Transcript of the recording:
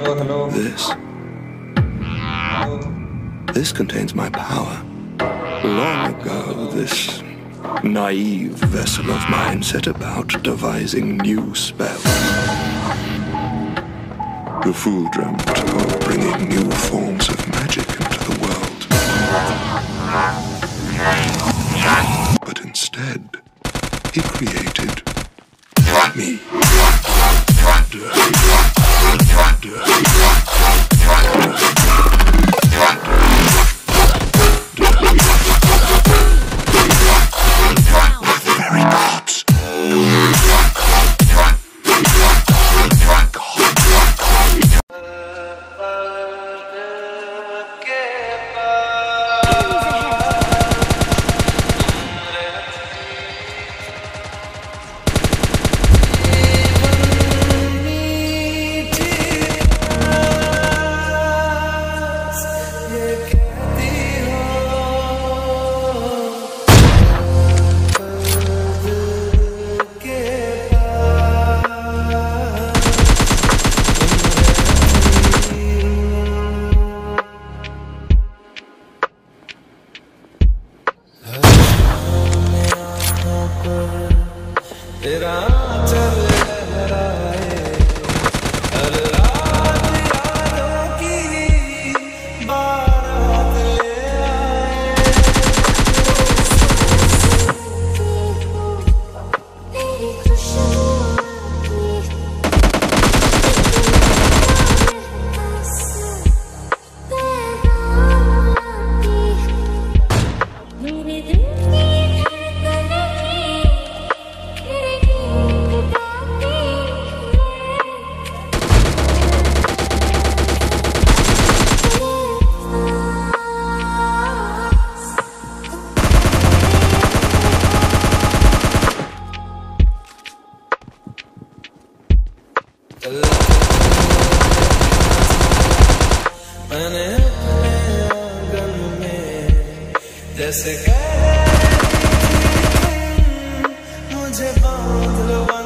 Hello. This contains my power. Long ago, this naive vessel of mine set about devising new spells. The fool dreamt of bringing new forms of magic into the world. But instead, he created me. Very gods. तेरा चल लहराए हर रात यादों की बारात ले आए। तेरी खुशबू मेरे दिल की मैंने अपने आंगन में जैसे कह रही थी मुझे बांध लो।